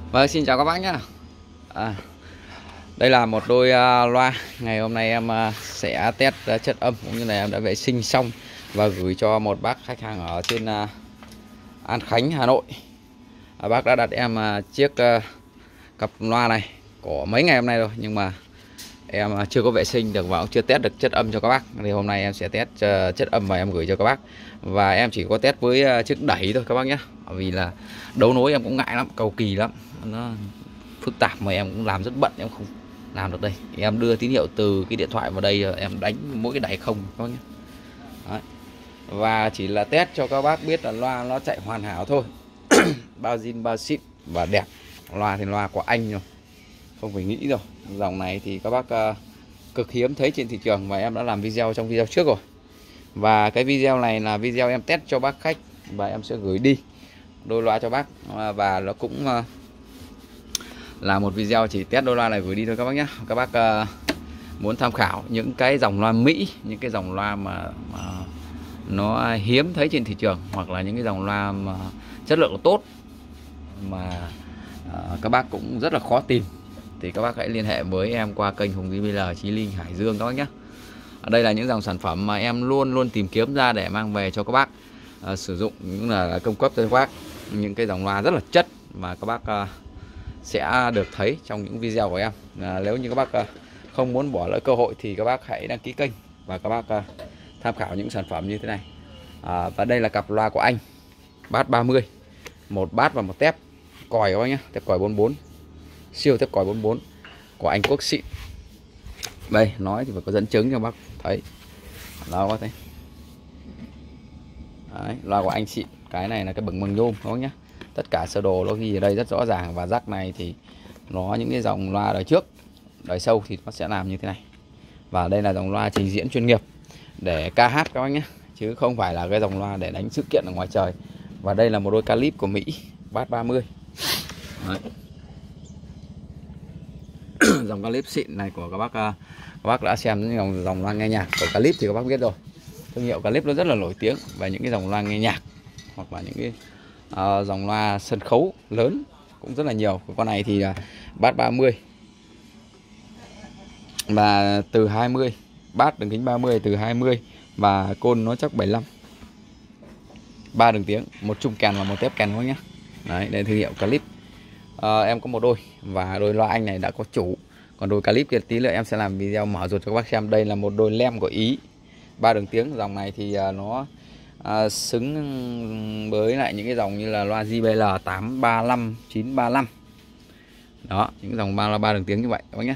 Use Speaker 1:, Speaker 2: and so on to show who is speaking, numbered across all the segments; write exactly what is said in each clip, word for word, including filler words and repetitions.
Speaker 1: Vâng, xin chào các bác nhé. à, Đây là một đôi uh, loa. Ngày hôm nay em uh, sẽ test uh, chất âm cũng như là em đã vệ sinh xong và gửi cho một bác khách hàng ở trên uh, An Khánh, Hà Nội. à, Bác đã đặt em uh, chiếc uh, cặp loa này có mấy ngày hôm nay rồi, nhưng mà em uh, chưa có vệ sinh được và cũng chưa test được chất âm cho các bác. Thì hôm nay em sẽ test uh, chất âm và em gửi cho các bác. Và em chỉ có test với uh, chiếc đẩy thôi các bác nhé, vì là đấu nối em cũng ngại lắm, cầu kỳ lắm, nó phức tạp mà em cũng làm rất bận, em không làm được đây. Em đưa tín hiệu từ cái điện thoại vào đây, em đánh mỗi cái đáy không các bác nhé. Đấy. Và chỉ là test cho các bác biết là loa nó chạy hoàn hảo thôi. Bao zin bao ship và đẹp. Loa thì loa của anh rồi, không phải nghĩ rồi. Dòng này thì các bác uh, cực hiếm thấy trên thị trường, và em đã làm video trong video trước rồi. Và cái video này là video em test cho bác khách và em sẽ gửi đi đôi loa cho bác. Và nó cũng uh, là một video chỉ test đôi loa này gửi đi thôi các bác nhé. Các bác uh, muốn tham khảo những cái dòng loa Mỹ, những cái dòng loa mà, mà nó hiếm thấy trên thị trường, hoặc là những cái dòng loa mà chất lượng tốt mà uh, các bác cũng rất là khó tìm, thì các bác hãy liên hệ với em qua kênh Hùng gi bê lờ Chí Linh, Hải Dương các bác nhé. Ở đây là những dòng sản phẩm mà em luôn luôn tìm kiếm ra để mang về cho các bác uh, sử dụng, những là cung cấp cho các bác những cái dòng loa rất là chất mà các bác uh, sẽ được thấy trong những video của em. À, nếu như các bác uh, không muốn bỏ lỡ cơ hội thì các bác hãy đăng ký kênh và các bác uh, tham khảo những sản phẩm như thế này. À, và đây là cặp loa của anh, bát ba mươi, một bát và một tép còi các bác nhé, tép còi bốn bốn, siêu tép còi bốn bốn của Anh Quốc xịn. Đây nói thì phải có dẫn chứng cho bác thấy, đó có thấy. Đấy, loa của anh xịn. Cái này là cái bằng bằng nhôm các bác nhé. Tất cả sơ đồ nó ghi ở đây rất rõ ràng, và rắc này thì nó những cái dòng loa đời trước, đời sau thì nó sẽ làm như thế này. Và đây là dòng loa trình diễn chuyên nghiệp để ca hát các bác nhé, chứ không phải là cái dòng loa để đánh sự kiện ở ngoài trời. Và đây là một đôi calip của Mỹ, bát ba mươi. Đấy. Dòng calip xịn này của các bác, các bác đã xem những dòng, dòng loa nghe nhạc của calip thì các bác biết rồi. Thương hiệu calip nó rất là nổi tiếng, và những cái dòng loa nghe nhạc hoặc là những cái uh, dòng loa sân khấu lớn cũng rất là nhiều. Con này thì uh, bát ba mươi và từ hai mươi, bát đường kính ba mươi từ hai mươi, và côn nó chắc bảy mươi lăm, ba đường tiếng, một chung kèn và một tép kèn thôi nhé. Đấy, đây thương hiệu calip. Uh, em có một đôi, và đôi loa anh này đã có chủ. Còn đôi calip kia tí nữa em sẽ làm video mở ruột cho các bác xem. Đây là một đôi lem của Ý, ba đường tiếng. Dòng này thì uh, nó uh, xứng với lại những cái dòng như là loa gi bê lờ tám ba lăm, chín ba lăm. Đó, những dòng ba ba đường tiếng như vậy các bác nhé.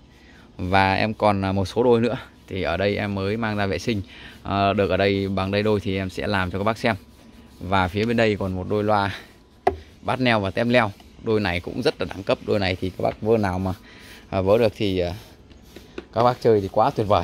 Speaker 1: Và em còn một số đôi nữa thì ở đây em mới mang ra vệ sinh uh, được ở đây bằng đây đôi thì em sẽ làm cho các bác xem. Và phía bên đây còn một đôi loa bát neo và tem leo. Đôi này cũng rất là đẳng cấp. Đôi này thì các bác vơ nào mà uh, vớ được thì uh, các bác chơi thì quá tuyệt vời.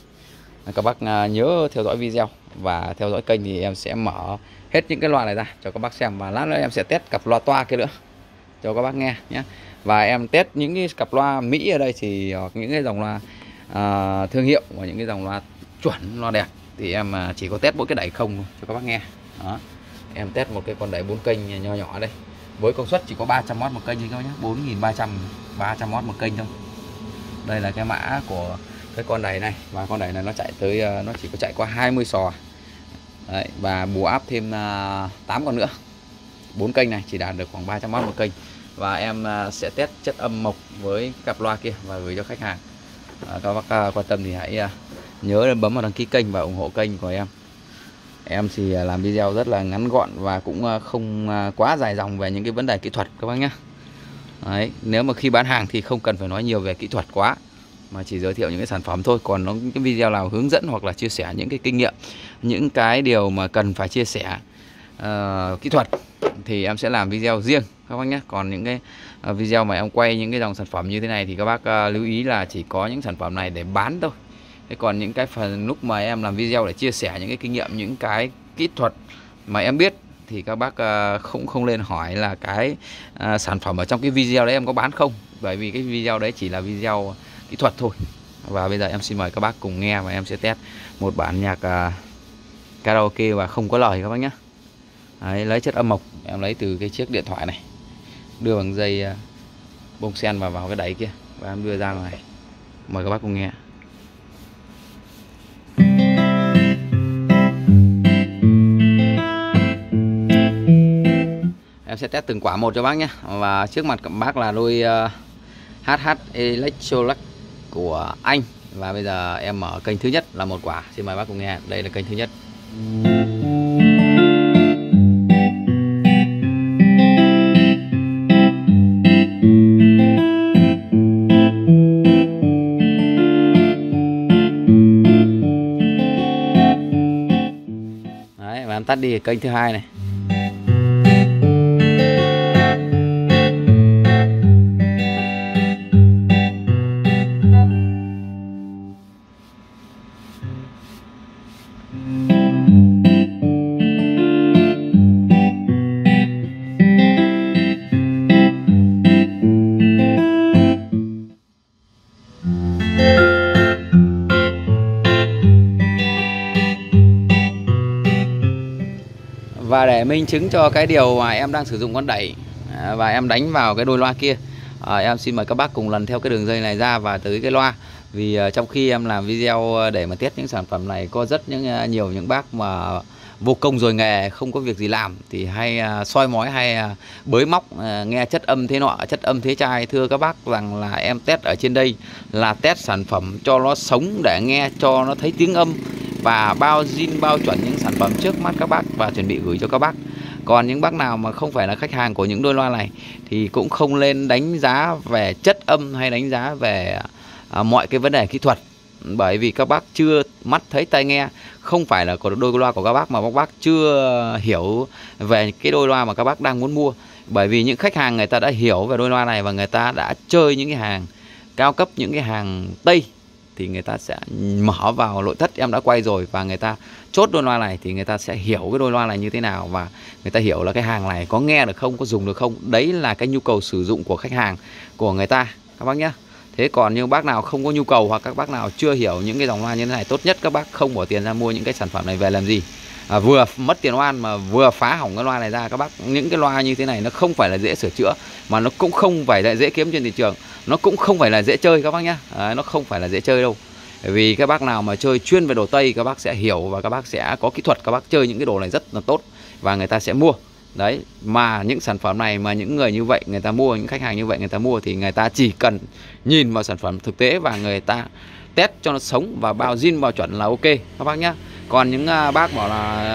Speaker 1: Các bác uh, nhớ theo dõi video và theo dõi kênh, thì em sẽ mở hết những cái loa này ra cho các bác xem. Và lát nữa em sẽ test cặp loa toa kia nữa cho các bác nghe nhé. Và em test những cái cặp loa Mỹ ở đây thì hoặc những cái dòng loa uh, thương hiệu và những cái dòng loa chuẩn, loa đẹp thì em uh, chỉ có test mỗi cái đẩy không cho các bác nghe. Đó. Em test một cái con đẩy bốn kênh nho nhỏ đây, với công suất chỉ có ba trăm oát một kênh thôi các bác nhé, bốn nghìn ba trăm, ba trăm oát một kênh thôi. Đây là cái mã của cái con đẩy này, và con đẩy này nó chạy tới uh, nó chỉ có chạy qua hai mươi sò. Đấy, và bù áp thêm uh, tám con nữa. Bốn kênh này chỉ đạt được khoảng ba trăm oát một kênh. Và em uh, sẽ test chất âm mộc với cặp loa kia và gửi cho khách hàng. Uh, các bác uh, quan tâm thì hãy uh, nhớ bấm vào đăng ký kênh và ủng hộ kênh của em. Em thì làm video rất là ngắn gọn và cũng không quá dài dòng về những cái vấn đề kỹ thuật các bác nhé. Đấy, nếu mà khi bán hàng thì không cần phải nói nhiều về kỹ thuật quá, mà chỉ giới thiệu những cái sản phẩm thôi. Còn nó những cái video nào hướng dẫn hoặc là chia sẻ những cái kinh nghiệm, những cái điều mà cần phải chia sẻ uh, kỹ thuật thì em sẽ làm video riêng các bác nhé. Còn những cái uh, video mà em quay những cái dòng sản phẩm như thế này thì các bác uh, lưu ý là chỉ có những sản phẩm này để bán thôi. Thế còn những cái phần lúc mà em làm video để chia sẻ những cái kinh nghiệm, những cái kỹ thuật mà em biết thì các bác uh, không không nên hỏi là cái uh, sản phẩm ở trong cái video đấy em có bán không, bởi vì cái video đấy chỉ là video kỹ thuật thôi. Và bây giờ em xin mời các bác cùng nghe, và em sẽ test một bản nhạc uh, karaoke và không có lời các bác nhé. Đấy, lấy chất âm mộc em lấy từ cái chiếc điện thoại này, đưa bằng dây uh, bông sen vào vào cái đáy kia và em đưa ra ngoài. Mời các bác cùng nghe. Em sẽ test từng quả một cho bác nhé. Và trước mặt các bác là đôi uh, hát hát Electrolux của anh. Và bây giờ em mở kênh thứ nhất là một quả. Xin mời bác cùng nghe. Đây là kênh thứ nhất. Đấy, và em tắt đi kênh thứ hai này. Và để minh chứng cho cái điều mà em đang sử dụng con đẩy và em đánh vào cái đôi loa kia, à, em xin mời các bác cùng lần theo cái đường dây này ra và tới cái loa. Vì uh, trong khi em làm video để mà test những sản phẩm này, có rất những uh, nhiều những bác mà vô công rồi nghề, không có việc gì làm thì hay uh, soi mói hay uh, bới móc, uh, nghe chất âm thế nọ, chất âm thế trai. Thưa các bác rằng là em test ở trên đây là test sản phẩm cho nó sống, để nghe cho nó thấy tiếng âm và bao zin bao chuẩn những sản phẩm trước mắt các bác và chuẩn bị gửi cho các bác. Còn những bác nào mà không phải là khách hàng của những đôi loa này thì cũng không lên đánh giá về chất âm hay đánh giá về à, mọi cái vấn đề kỹ thuật, bởi vì các bác chưa mắt thấy tai nghe. Không phải là của đôi loa của các bác mà các bác chưa hiểu về cái đôi loa mà các bác đang muốn mua. Bởi vì những khách hàng người ta đã hiểu về đôi loa này và người ta đã chơi những cái hàng cao cấp, những cái hàng Tây, thì người ta sẽ mở vào nội thất em đã quay rồi, và người ta chốt đôi loa này thì người ta sẽ hiểu cái đôi loa này như thế nào, và người ta hiểu là cái hàng này có nghe được không, có dùng được không. Đấy là cái nhu cầu sử dụng của khách hàng của người ta các bác nhé. Thế còn như bác nào không có nhu cầu hoặc các bác nào chưa hiểu những cái dòng loa như thế này, tốt nhất các bác không bỏ tiền ra mua những cái sản phẩm này về làm gì. À, vừa mất tiền oan mà vừa phá hỏng cái loa này ra các bác. Những cái loa như thế này nó không phải là dễ sửa chữa, mà nó cũng không phải là dễ kiếm trên thị trường, nó cũng không phải là dễ chơi các bác nhé. À, nó không phải là dễ chơi đâu. Vì các bác nào mà chơi chuyên về đồ Tây, các bác sẽ hiểu và các bác sẽ có kỹ thuật, các bác chơi những cái đồ này rất là tốt và người ta sẽ mua. Đấy, mà những sản phẩm này mà những người như vậy người ta mua, những khách hàng như vậy người ta mua thì người ta chỉ cần nhìn vào sản phẩm thực tế và người ta test cho nó sống và bao zin bao chuẩn là ok các bác nhé. Còn những uh, bác bảo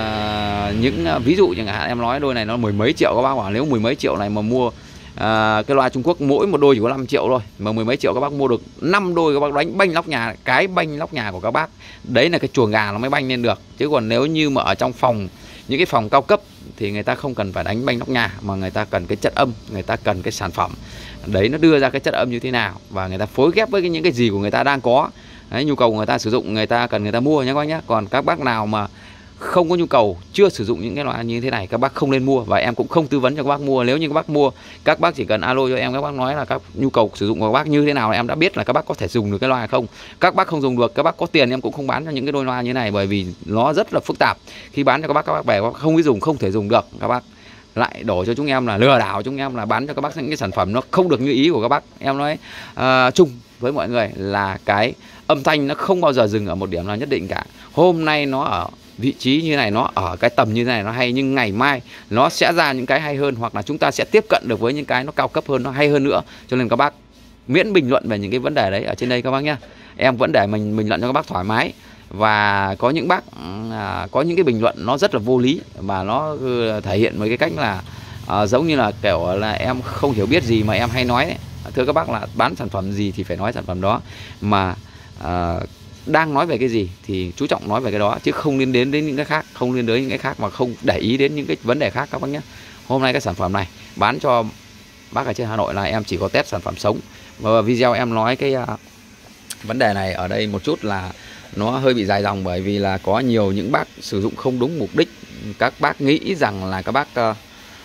Speaker 1: là uh, những uh, ví dụ chẳng hạn em nói đôi này nó mười mấy triệu, các bác bảo nếu mười mấy triệu này mà mua uh, cái loa Trung Quốc mỗi một đôi chỉ có năm triệu thôi, mà mười mấy triệu các bác mua được năm đôi, các bác đánh banh lóc nhà, cái banh lóc nhà của các bác đấy là cái chuồng gà nó mới banh lên được. Chứ còn nếu như mà ở trong phòng, những cái phòng cao cấp thì người ta không cần phải đánh banh lóc nhà, mà người ta cần cái chất âm, người ta cần cái sản phẩm đấy nó đưa ra cái chất âm như thế nào và người ta phối ghép với cái, những cái gì của người ta đang có. Đấy, nhu cầu của người ta sử dụng, người ta cần người ta mua nhé các bác nhé. Còn các bác nào mà không có nhu cầu, chưa sử dụng những cái loại như thế này, các bác không nên mua, và em cũng không tư vấn cho các bác mua. Nếu như các bác mua, các bác chỉ cần alo cho em, các bác nói là các nhu cầu sử dụng của các bác như thế nào, em đã biết là các bác có thể dùng được cái loa hay không. Các bác không dùng được, các bác có tiền em cũng không bán cho những cái đôi loa như thế này, bởi vì nó rất là phức tạp. Khi bán cho các bác, các bác về các bác không biết dùng, không thể dùng được, các bác lại đổ cho chúng em là lừa đảo chúng em, là bán cho các bác những cái sản phẩm nó không được như ý của các bác. Em nói uh, chung với mọi người là cái âm thanh nó không bao giờ dừng ở một điểm nào nhất định cả. Hôm nay nó ở vị trí như này, nó ở cái tầm như thế này nó hay, nhưng ngày mai nó sẽ ra những cái hay hơn, hoặc là chúng ta sẽ tiếp cận được với những cái nó cao cấp hơn, nó hay hơn nữa. Cho nên các bác miễn bình luận về những cái vấn đề đấy ở trên đây các bác nhé. Em vẫn để mình bình luận cho các bác thoải mái. Và có những bác à, có những cái bình luận nó rất là vô lý, và nó thể hiện với cái cách là à, giống như là kiểu là em không hiểu biết gì mà em hay nói ấy. Thưa các bác là bán sản phẩm gì thì phải nói sản phẩm đó, mà à, đang nói về cái gì thì chú trọng nói về cái đó, chứ không liên đến đến những cái khác, không liên đến những cái khác mà không để ý đến những cái vấn đề khác các bác nhé. Hôm nay cái sản phẩm này bán cho bác ở trên Hà Nội là em chỉ có test sản phẩm sống, và video em nói cái uh, vấn đề này ở đây một chút là nó hơi bị dài dòng, bởi vì là có nhiều những bác sử dụng không đúng mục đích. Các bác nghĩ rằng là các bác uh,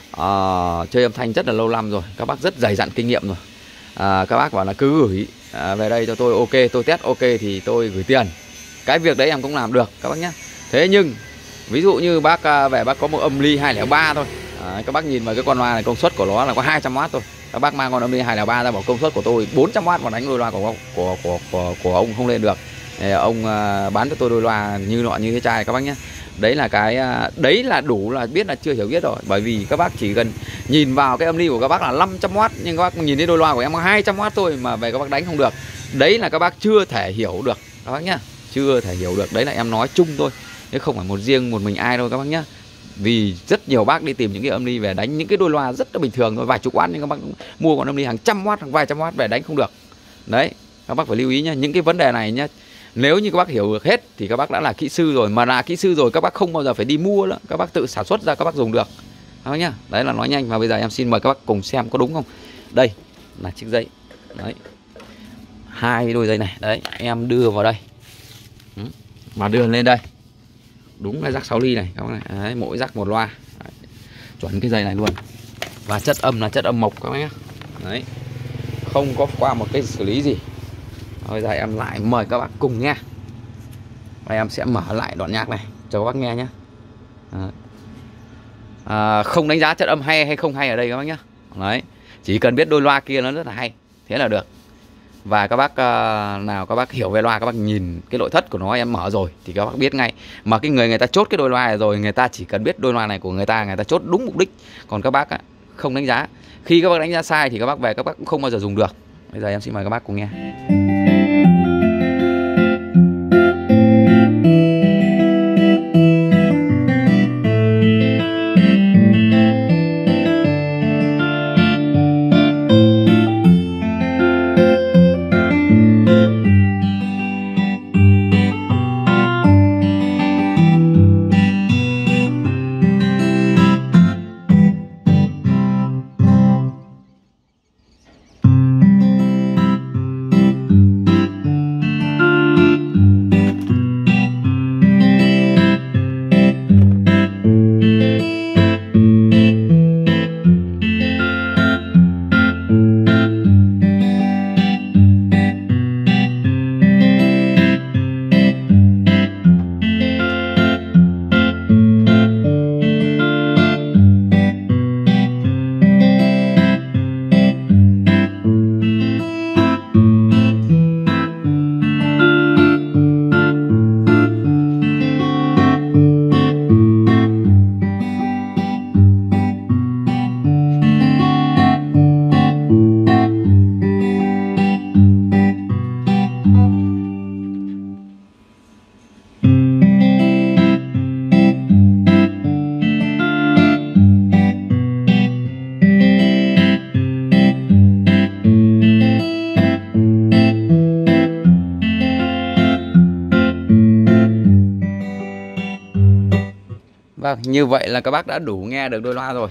Speaker 1: uh, chơi âm thanh rất là lâu năm rồi, các bác rất dày dặn kinh nghiệm rồi. Uh, các bác bảo là cứ gửi uh, về đây cho tôi, ok, tôi test ok thì tôi gửi tiền. Cái việc đấy em cũng làm được các bác nhé. Thế nhưng ví dụ như bác uh, về bác có một âm ly hai không ba thôi, Đấy, các bác nhìn vào cái con loa này, công suất của nó là có hai trăm oát thôi. Các bác mang con âm ly hai không ba ra bảo công suất của tôi bốn trăm oát mà đánh đôi loa của của của của, của ông không lên được. Để ông uh, bán cho tôi đôi loa như nọ như thế chai các bác nhé. Đấy là cái uh, đấy là đủ là biết là chưa hiểu biết rồi. Bởi vì các bác chỉ cần nhìn vào cái âm ly của các bác là năm trăm oát, nhưng các bác nhìn thấy đôi loa của em có hai trăm oát thôi mà về các bác đánh không được. Đấy là các bác chưa thể hiểu được các bác nhá. Chưa thể hiểu được. Đấy là em nói chung thôi, chứ không phải một riêng một mình ai đâu các bác nhá. Vì rất nhiều bác đi tìm những cái âm ly về đánh những cái đôi loa rất là bình thường thôi, vài chục oát, nhưng các bác mua con âm ly hàng trăm oát, hàng vài trăm oát về đánh không được. Đấy, các bác phải lưu ý nhá, những cái vấn đề này nhá. Nếu như các bác hiểu được hết thì các bác đã là kỹ sư rồi, mà là kỹ sư rồi các bác không bao giờ phải đi mua nữa, các bác tự sản xuất ra các bác dùng được. Đó nhá. Đấy là nói nhanh, và bây giờ em xin mời các bác cùng xem có đúng không. Đây là chiếc dây. Đấy. Hai đôi dây này, đấy, em đưa vào đây. Mà đưa lên đây. Đúng là rắc sáu ly này các bác này. Đấy, mỗi rắc một loa. Đấy. Chuẩn cái dây này luôn. Và chất âm là chất âm mộc các bác nhé. Đấy. Không có qua một cái xử lý gì. Bây giờ em lại mời các bác cùng nghe. Và em sẽ mở lại đoạn nhạc này cho các bác nghe nhé. À, không đánh giá chất âm hay hay không hay ở đây các bác nhé. Đấy. Chỉ cần biết đôi loa kia nó rất là hay, thế là được. Và các bác uh, nào các bác hiểu về loa, các bác nhìn cái nội thất của nó em mở rồi thì các bác biết ngay. Mà cái người người ta chốt cái đôi loa này rồi, người ta chỉ cần biết đôi loa này của người ta, người ta chốt đúng mục đích. Còn các bác á, không đánh giá. Khi các bác đánh giá sai thì các bác về các bác cũng không bao giờ dùng được. Bây giờ em xin mời các bác cùng nghe. Vâng, như vậy là các bác đã đủ nghe được đôi loa rồi.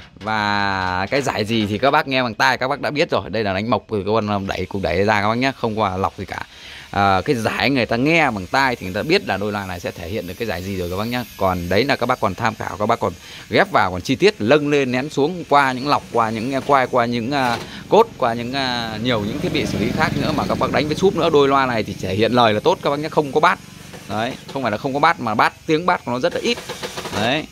Speaker 1: Và cái giải gì thì các bác nghe bằng tai các bác đã biết rồi. Đây là đánh mộc của con đẩy cùng đẩy ra các bác nhé, không qua lọc gì cả. À, cái giải người ta nghe bằng tai thì người ta biết là đôi loa này sẽ thể hiện được cái giải gì rồi các bác nhé. Còn đấy là các bác còn tham khảo, các bác còn ghép vào, còn chi tiết lâng lên nén xuống qua những lọc, qua những nghe quay, qua những uh, cốt, qua những uh, nhiều những thiết bị xử lý khác nữa mà các bác đánh với súp nữa. Đôi loa này thì thể hiện lời là tốt các bác nhé, không có bát. Đấy, không phải là không có bát mà bát tiếng bát của nó rất là ít. Đấy.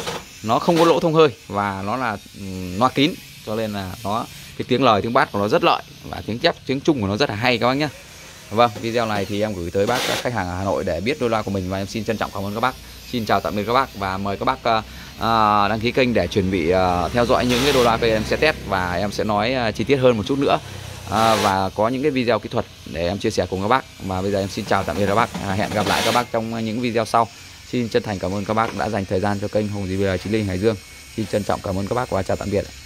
Speaker 1: Nó không có lỗ thông hơi và nó là loa kín, cho nên là nó cái tiếng lời tiếng bát của nó rất lợi và tiếng chép tiếng Trung của nó rất là hay các bác nhé. Vâng, video này thì em gửi tới bác các khách hàng ở Hà Nội để biết đôi loa của mình, và em xin trân trọng cảm ơn các bác. Xin chào tạm biệt các bác và mời các bác uh, uh, đăng ký kênh để chuẩn bị uh, theo dõi những cái đôi loa em sẽ test, và em sẽ nói uh, chi tiết hơn một chút nữa, uh, và có những cái video kỹ thuật để em chia sẻ cùng các bác. Và bây giờ em xin chào tạm biệt các bác, uh, hẹn gặp lại các bác trong những video sau. Xin chân thành cảm ơn các bác đã dành thời gian cho kênh Hùng rờ vê chín mươi Hải Dương. Xin trân trọng cảm ơn các bác và chào tạm biệt.